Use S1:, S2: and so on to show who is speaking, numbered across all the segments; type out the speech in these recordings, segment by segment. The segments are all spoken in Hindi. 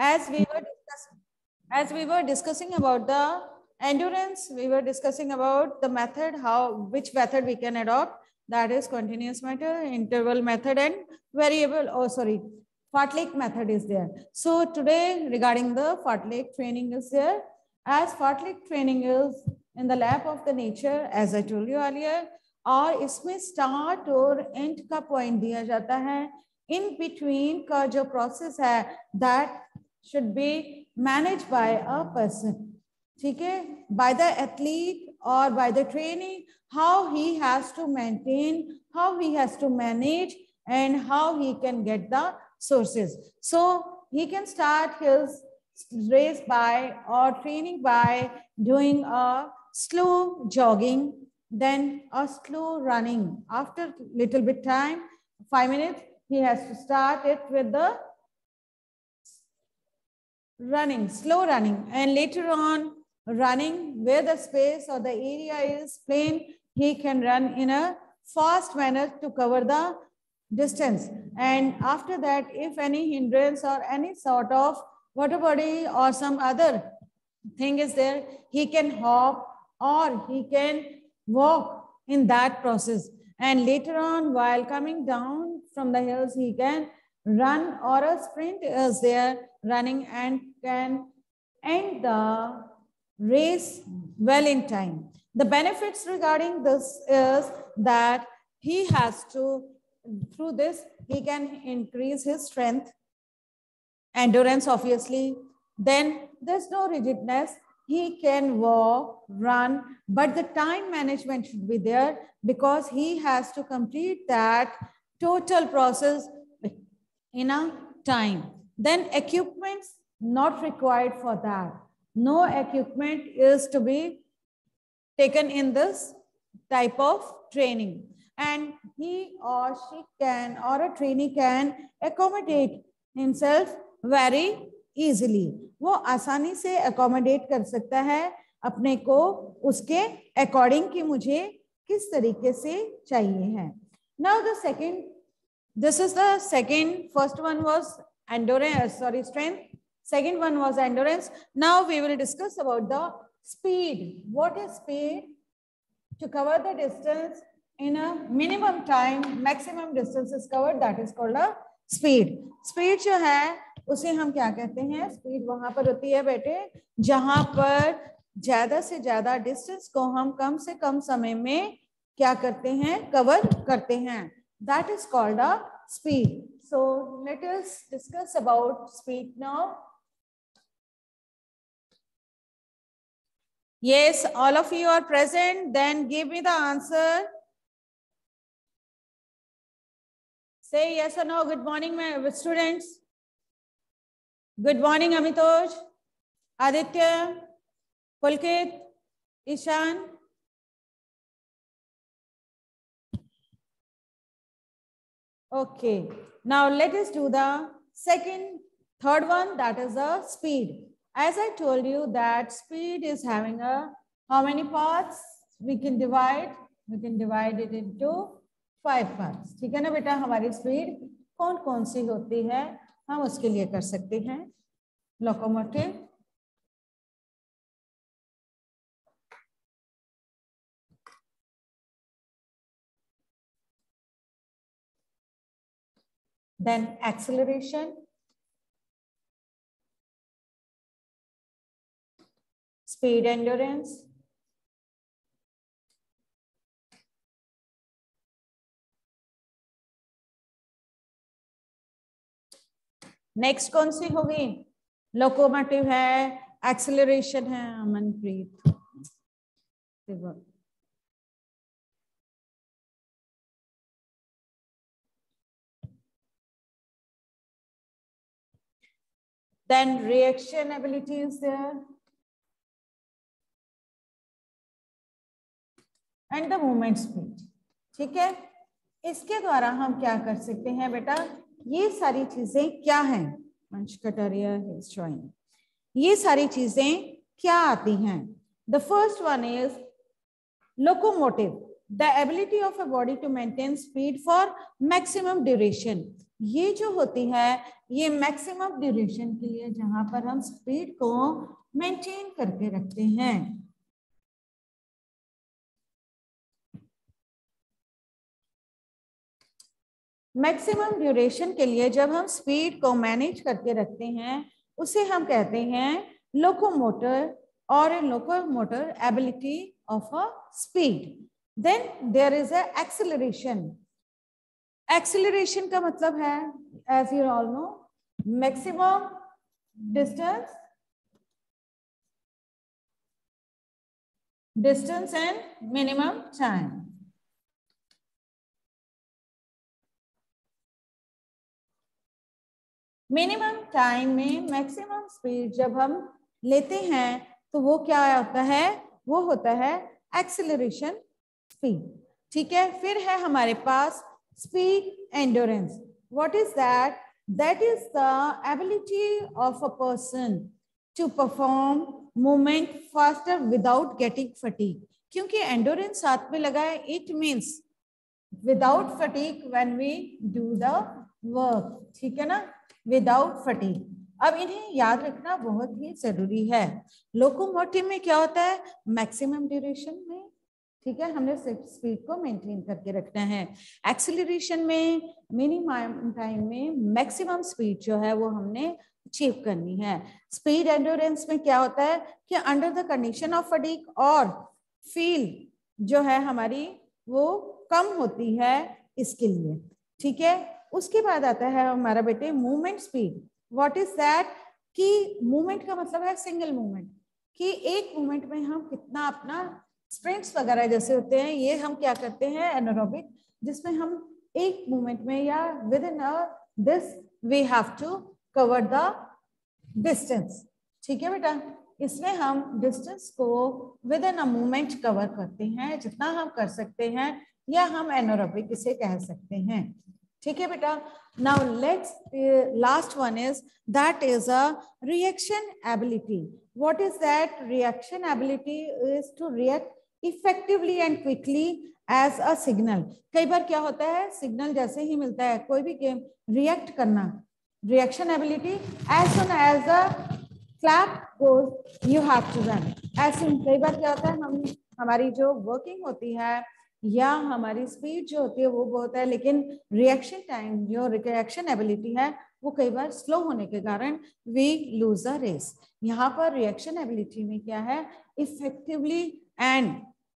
S1: as we were discussing about the endurance, we were discussing about the method, which method we can adopt, that is continuous method, interval method, and fartlek method is there. So today regarding the fartlek training is there. As fartlek training is in the lap of the nature, as I told you earlier, और इसमें स्टार्ट और एंड का पॉइंट दिया जाता है, इन बिटवीन का जो प्रोसेस है that should be manage by a person, ठीक है, बाय द एथलीट और by the training, how he has to maintain, how he has to manage and how he can get the sources. So he can start his race by or training by doing a slow jogging, then a slow running. After little bit time, 5 minutes, he has to start it with the running, slow running, and later on running where the space or the area is plain, he can run in a fast manner to cover the distance. And after that, if any hindrance or any sort of water body or some other thing is there, he can hop or he can walk in that process. And later on, while coming down from the hills, he can run or a sprint is there running and can end the race well in time. The benefits regarding this is that he has to, through this, he can increase his strength, endurance, obviously. Then there's no rigidness. He can walk, run, but the time management should be there because he has to complete that total process in a time. Then equipments not required for that. No equipment is to be taken in this type of training. And he or she can, or a trainee can accommodate himself very easily. वो आसानी से accommodate कर सकता है अपने को उसके according कि मुझे किस तरीके से चाहिए है. Now the second, this is the second, first one was endurance, strength. Second one was endurance. Now we will discuss about the speed. What is speed? To cover the distance in a minimum time, maximum distance is covered, that is called a speed. Speed जो है उसे हम क्या कहते हैं? Speed वहां पर होती है बेटे जहां पर ज्यादा से ज्यादा डिस्टेंस को हम कम से कम समय में क्या करते हैं? कवर करते हैं. That is called a speed. So let us discuss about speed now. Yes, all of you are present. Then give me the answer. Say yes or no. Good morning, my students. Good morning, Amitoj, Aditya, Pulkit, Ishan. Okay. Now let us do the third one, that is the speed. As I told you that speed is having how many parts? We can divide it into 5 parts. ठीक है ना बेटा? हमारी स्पीड कौन कौन सी होती है हम उसके लिए कर सकते हैं. Locomotive, then acceleration, speed endurance, next कौन सी होगी? लोकोमोटिव है, एक्सेलरेशन है. Amanpreet, then reaction ability is there and the movement speed. ठीक है, इसके द्वारा हम क्या कर सकते हैं बेटा? ये सारी चीजें क्या हैं? मंच कटारिया is joining. ये सारी चीजें क्या आती हैं? The first one is locomotive, the ability of a body to maintain speed for maximum duration. ये जो होती है ये मैक्सिमम ड्यूरेशन के लिए, जहां पर हम स्पीड को मेंटेन करके रखते हैं। मैक्सिमम ड्यूरेशन के लिए जब हम स्पीड को मैनेज करके रखते हैं उसे हम कहते हैं लोकोमोटर और locomotor ability of a speed. Then there is a acceleration. Acceleration का मतलब है, as you all know, maximum distance and minimum time. Minimum time में मैक्सिमम स्पीड जब हम लेते हैं तो वो क्या होता है, वो होता है एक्सेलरेशन स्पीड। ठीक है, फिर है हमारे पास speed endurance. What is that? That is the ability of a person to perform movement faster without getting fatigue. क्योंकि एंड्योरेंस साथ में लगा है, it means without fatigue when we do the work. ठीक है ना, विदाउट फटीग। अब इन्हें याद रखना बहुत ही जरूरी है। लोकोमोटिव में क्या होता है, मैक्सिमम ड्यूरेशन में, ठीक है, हमने स्पीड को मेंटेन करके रखना है। एक्सेलरेशन में मिनिमम टाइम में मैक्सिमम स्पीड जो है वो हमने अचीव करनी है। स्पीड एंड्योरेंस में क्या होता है कि under the condition of fatigue और फील जो है हमारी वो कम होती है इसके लिए। ठीक है, उसके बाद आता है हमारा बेटे movement speed. What is that? कि मूवमेंट का मतलब है सिंगल मूवमेंट, कि एक मूवमेंट में हम कितना अपना स्प्रिंट्स वगैरह जैसे होते हैं ये हम क्या करते हैं एनारोबिक, जिसमें हम एक मूवमेंट में या within this we have to cover the distance. ठीक है बेटा, इसमें हम डिस्टेंस को within a movement cover करते हैं जितना हम कर सकते हैं, या हम एनारोबिक इसे कह सकते हैं। ठीक है बेटा, now let's last one is that is a reaction ability. What is that? Reaction ability is to react effectively and quickly as a signal. कई बार क्या होता है, सिग्नल जैसे ही मिलता है कोई भी गेम रिएक्ट करना, reaction ability as soon as the clap goes you have to run. ऐसे कई बार क्या होता है, हम हमारी जो वर्किंग होती है या हमारी स्पीड जो होती है वो बहुत है, लेकिन रिएक्शन टाइम जो रिएक्शन एबिलिटी है वो कई बार स्लो होने के कारण वी लूज अ रेस। यहाँ पर रिएक्शन एबिलिटी में क्या है, effectively and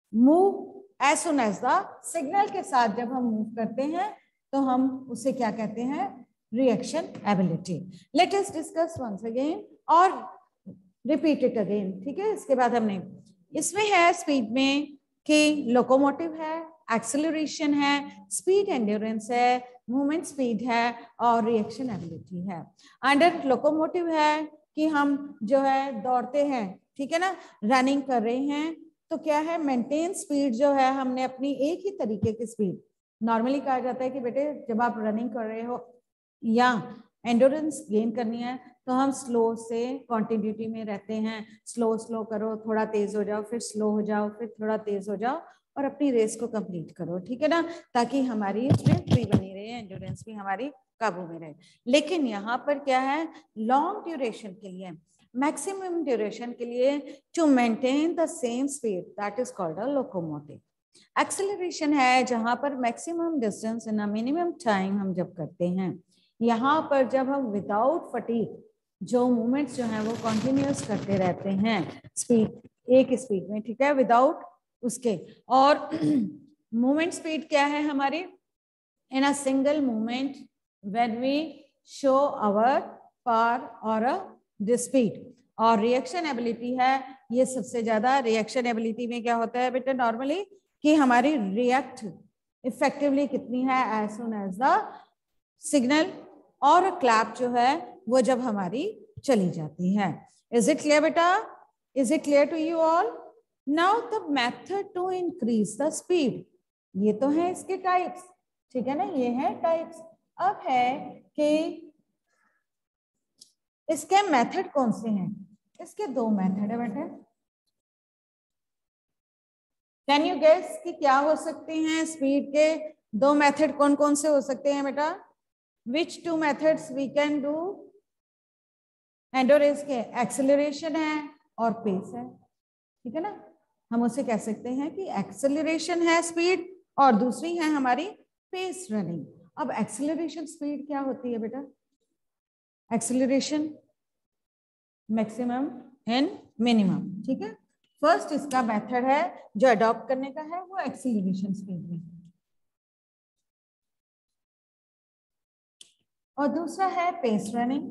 S1: move as soon as the signal के साथ जब हम मूव करते हैं तो हम उसे क्या कहते हैं, reaction ability. Let us discuss once again और रिपीट इट अगेन। ठीक है, इसके बाद हमने इसमें है स्पीड में कि लोकोमोटिव है, एक्सेलरेशन है, स्पीड एंड्योरेंस है, मूवमेंट स्पीड है और रिएक्शन एबिलिटी है। अंडर लोकोमोटिव है कि हम जो है दौड़ते हैं, ठीक है ना, रनिंग कर रहे हैं, तो क्या है मेंटेन स्पीड जो है हमने अपनी एक ही तरीके की स्पीड, नॉर्मली कहा जाता है कि बेटे जब आप रनिंग कर रहे हो या एंड्योरेंस गेन करनी है तो हम स्लो से कॉन्टिन्यूटी में रहते हैं, स्लो स्लो करो, थोड़ा तेज हो जाओ, फिर स्लो हो जाओ, फिर थोड़ा तेज हो जाओ और अपनी रेस को कंप्लीट करो। ठीक है ना, ताकि हमारी स्ट्रेंथ भी बनी रहे, एंड्योरेंस भी हमारी काबू में रहे। लेकिन यहाँ पर क्या है, लॉन्ग ड्यूरेशन के लिए, मैक्सिमम ड्यूरेशन के लिए, to maintain the same speed, that is called a locomotive. Acceleration है जहां पर maximum distance in a minimum time हम जब करते हैं। यहाँ पर जब हम विदाउट फटीग जो मूवमेंट्स जो हैं वो कंटिन्यूअस करते रहते हैं स्पीड, एक स्पीड में, ठीक है, विदाउट उसके। और मूवमेंट स्पीड क्या है हमारी, in a single movement when we show our power और द स्पीड। और रिएक्शन एबिलिटी है, ये सबसे ज्यादा रिएक्शन एबिलिटी में क्या होता है बेटा नॉर्मली कि हमारी रिएक्ट इफेक्टिवली कितनी है as soon as the signal और क्लैप जो है वो जब हमारी चली जाती है। इज इट क्लियर बेटा? Is it clear to you all? Now the method to increase the speed, ये तो है इसके टाइप्स, ठीक है ना, ये है टाइप्स। अब है कि इसके मेथड कौन से हैं, इसके दो मेथड है बेटा। कैन यू गेस कि क्या हो सकते हैं स्पीड के दो मेथड, कौन कौन से हो सकते हैं बेटा? which two methods we can do? Endurance के एक्सेलरेशन है और पेस है, ठीक है ना। हम उसे कह सकते हैं कि एक्सेलरेशन है स्पीड और दूसरी है हमारी पेस रनिंग। अब एक्सेलरेशन स्पीड क्या होती है बेटा? एक्सेलरेशन मैक्सिमम एंड मिनिमम, ठीक है। फर्स्ट इसका मेथड है जो अडॉप्ट करने का है वो एक्सेलरेशन स्पीड में, और दूसरा है पेस रनिंग।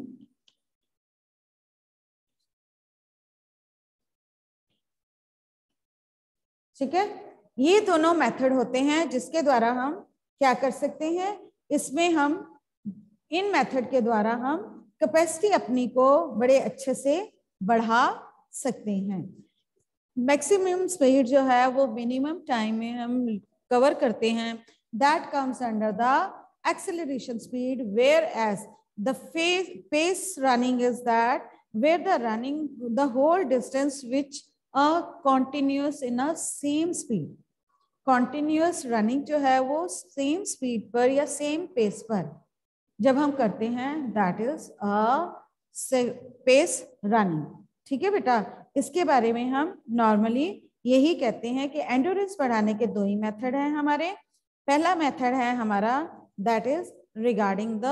S1: ठीक है, ये दोनों मेथड होते हैं जिसके द्वारा हम क्या कर सकते हैं, इसमें हम इन मेथड के द्वारा हम कैपेसिटी अपनी को बड़े अच्छे से बढ़ा सकते हैं। मैक्सिमम स्पीड जो है वो मिनिमम टाइम में हम कवर करते हैं, that comes under the acceleration speed, whereas the pace running is that where the running the whole distance which continues in a same speed. Continuous running जो है वो सेम स्पीड पर या सेम पेस पर जब हम करते हैं that is a pace running, ठीक है बेटा। इसके बारे में हम नॉर्मली यही कहते हैं कि एंड्योरेंस बढ़ाने के दो ही मेथड हैं हमारे। पहला मेथड है हमारा that is regarding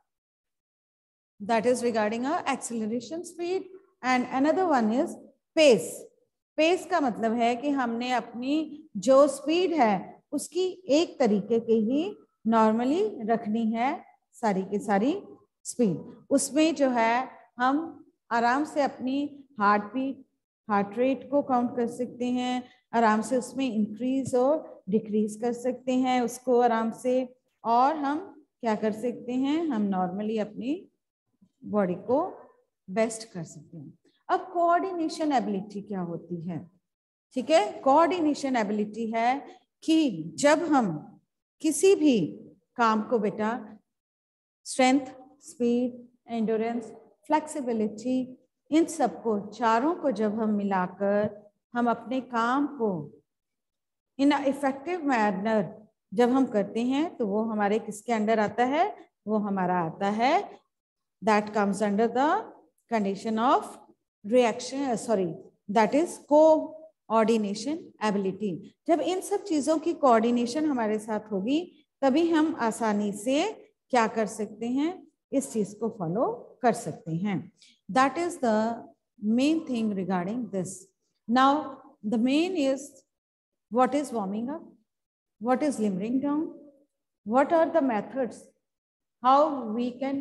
S1: a acceleration speed and another one is pace. Pace का मतलब है कि हमने अपनी जो स्पीड है उसकी एक तरीके की ही नॉर्मली रखनी है, सारी की सारी स्पीड। उसमें जो है हम आराम से अपनी हार्ट रेट को काउंट कर सकते हैं, आराम से उसमें इंक्रीज और डिक्रीज कर सकते हैं उसको आराम से, और हम क्या कर सकते हैं, हम नॉर्मली अपनी बॉडी को बेस्ट कर सकते हैं। अब कोऑर्डिनेशन एबिलिटी क्या होती है? ठीक है, कोऑर्डिनेशन एबिलिटी है कि जब हम किसी भी काम को बेटा स्ट्रेंथ, स्पीड, एंड्योरेंस, फ्लेक्सिबिलिटी, इन सबको चारों को जब हम मिलाकर हम अपने काम को इन इफेक्टिव मैनर जब हम करते हैं तो वो हमारे किसके अंडर आता है? वो हमारा आता है that comes under the condition of reaction, sorry that is coordination ability. जब इन सब चीजों की कोऑर्डिनेशन हमारे साथ होगी तभी हम आसानी से क्या कर सकते हैं, इस चीज को फॉलो कर सकते हैं। That is the main thing regarding this. Now the main is what is warming up, what is limbering down, what are the methods, how we can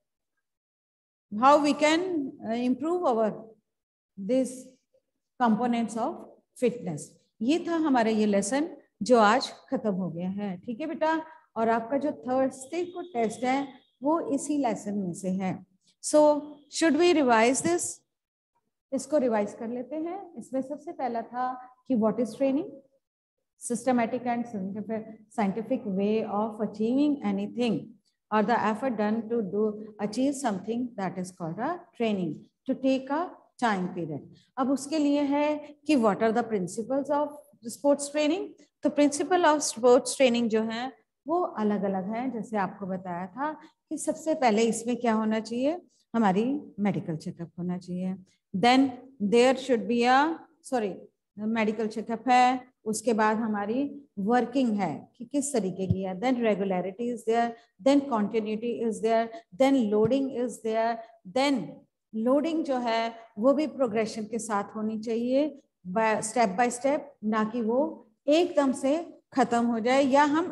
S1: improve our these components of fitness। ये था हमारा ये लेसन जो आज खत्म हो गया है, ठीक है बेटा। और आपका जो थर्सडे को टेस्ट है वो इसी लेसन में से है। So should we revise this? इसको रिवाइज कर लेते हैं। इसमें सबसे पहला था कि what is training, systematic and scientific way of achieving anything or the effort done to achieve something, that is called a training, to take a time period। अब उसके लिए है कि what are the principles of sports training। तो principle of sports training जो है वो अलग अलग है। जैसे आपको बताया था कि सबसे पहले इसमें क्या होना चाहिए, हमारी मेडिकल चेकअप होना चाहिए। Then there should be a medical checkup है, उसके बाद हमारी वर्किंग है कि किस तरीके की है, then regularity is there, then continuity is there, then loading is there. Then loading जो है वो भी प्रोग्रेशन के साथ होनी चाहिए, स्टेप बाय स्टेप, ना कि वो एकदम से खत्म हो जाए या हम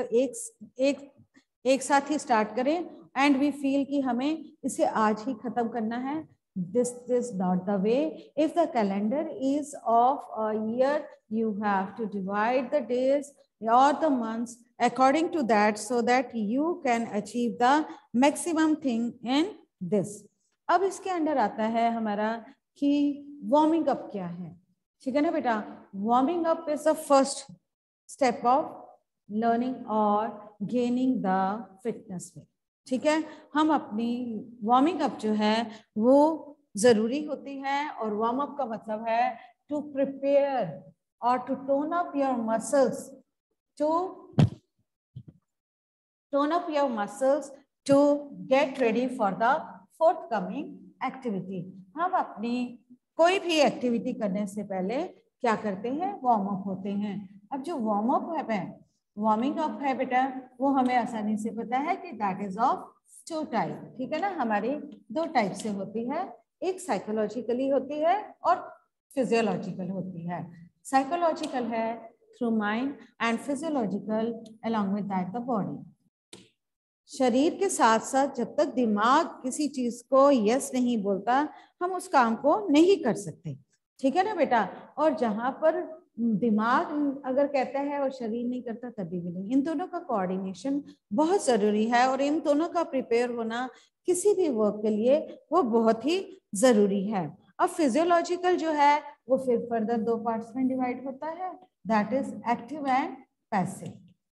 S1: एक साथ ही स्टार्ट करें एंड वी फील कि हमें इसे आज ही खत्म करना है। This is not the way. If the calendar is of a year, you have to divide the days or the months according to that so that you can achieve the maximum thing in this। अब इसके अंदर आता है हमारा कि वार्मिंग अप क्या है, ठीक है ना बेटा। Warming up is the first step of learning और गेनिंग द फिटनेस में, ठीक है। हम अपनी वार्मिंग अप जो है वो जरूरी होती है, और वार्म अप का मतलब है टू प्रिपेयर और to tone up your muscles, to get ready for the forthcoming activity. हम अपनी कोई भी एक्टिविटी करने से पहले क्या करते हैं, वार्म अप होते हैं। अब जो वार्म अप है, वार्मिंग अप है बेटा, वो हमें आसानी से पता है कि दैट इज ऑफ 2 टाइप, ठीक है ना। हमारी 2 टाइप से होती है, एक साइकोलॉजिकली होती है और फिजियोलॉजिकल होती है। साइकोलॉजिकल है through mind and physiological along with that the body. शरीर के साथ साथ जब तक दिमाग किसी चीज को यस नहीं बोलता, हम उस काम को नहीं कर सकते, ठीक है ना बेटा। और जहां पर दिमाग अगर कहता है और शरीर नहीं करता, तभी भी नहीं। इन दोनों का कोऑर्डिनेशन बहुत जरूरी है और इन दोनों का प्रिपेयर होना किसी भी वर्क के लिए वो बहुत ही जरूरी है। अब फिजियोलॉजिकल जो है वो फिर फर्दर 2 पार्ट्स में डिवाइड होता है, that is active and passive.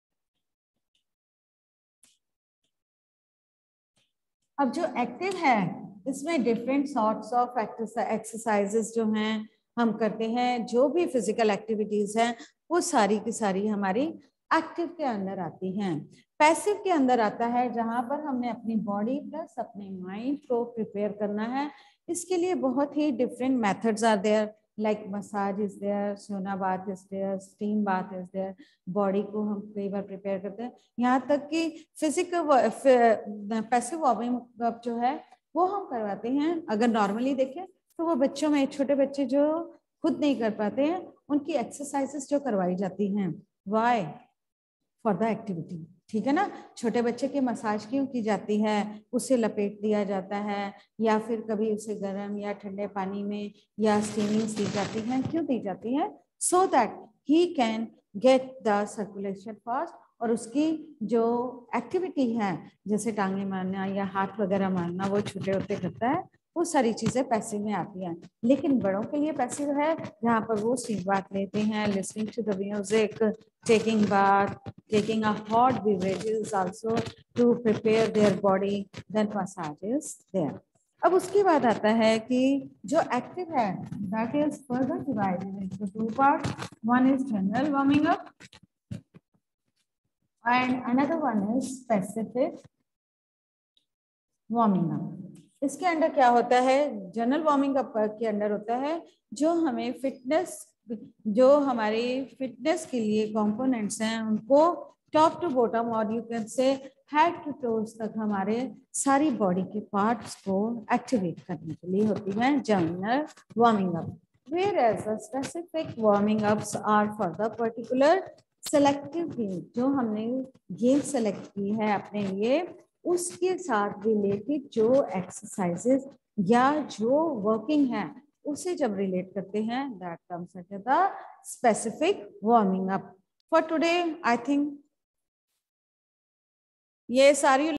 S1: अब जो एक्टिव है इसमें डिफरेंट सॉर्ट्स ऑफ एक्सरसाइजेस जो हैं हम करते हैं। जो भी फिजिकल एक्टिविटीज हैं वो सारी की सारी हमारी एक्टिव के अंदर आती हैं। पैसिव के अंदर आता है जहां पर हमने अपनी बॉडी प्लस अपने माइंड को प्रिपेयर करना है। इसके लिए बहुत ही different methods are there, like massage is there, sauna bath is there, steam bath is there. Body को हम कई बार प्रिपेयर करते हैं, यहाँ तक कि फिजिकल पैसिव वार्मिंग अप जो है वो हम करवाते हैं। अगर नॉर्मली देखें तो वो बच्चों में, छोटे बच्चे जो खुद नहीं कर पाते हैं, उनकी एक्सरसाइजेस जो करवाई जाती हैं, व्हाई, फॉर द एक्टिविटी, ठीक है ना। छोटे बच्चे की मसाज क्यों की जाती है, उसे लपेट दिया जाता है या फिर कभी उसे गर्म या ठंडे पानी में या स्टीमिंग दी जाती है, क्यों दी जाती है, so that he can get the circulation fast. और उसकी जो एक्टिविटी है जैसे टांगे मारना या हाथ वगैरह मारना, वो छोटे होते करता है, वो सारी चीजें पैसिव में आती हैं। लेकिन बड़ों के लिए पैसिव है जहाँ पर वो स्टीम बाथ लेते हैं, listening to the music, taking bath, taking a hot beverages also to prepare their body, then massage is there. अब उसके बाद आता है कि जो एक्टिव है that is further divided into 2 parts. One is general warming up and another one is specific warming up. इसके अंदर क्या होता है, जनरल वार्मिंग अप के अंदर होता है जो हमें फिटनेस, जो हमारे फिटनेस के लिए कंपोनेंट्स हैं उनको टॉप टू बॉटम और you can say head to toes तक हमारे सारी बॉडी के पार्ट्स को एक्टिवेट करने के लिए होती है general warming up. Whereas the specific warming ups are for the particular selective game, जो हमने गेम सेलेक्ट की है अपने लिए, उसके साथ रिलेटेड जो एक्सरसाइजेस या जो वर्किंग है उसे जब रिलेट करते हैं, that comes at the specific warming up. For today I think ये सारी